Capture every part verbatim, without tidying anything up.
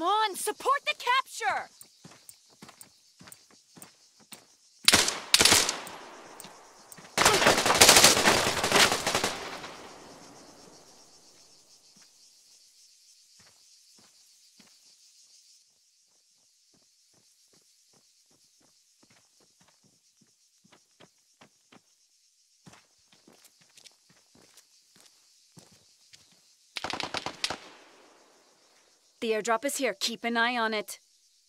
on, support the capture! The airdrop is here. Keep an eye on it.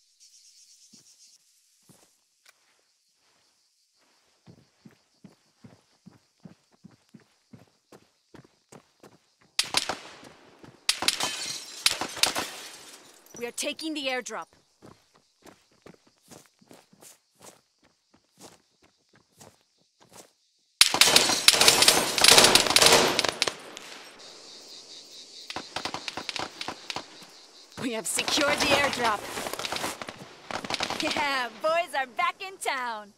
We are taking the airdrop. We have secured the airdrop. Yeah, boys are back in town.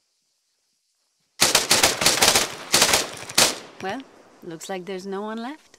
Well, looks like there's no one left.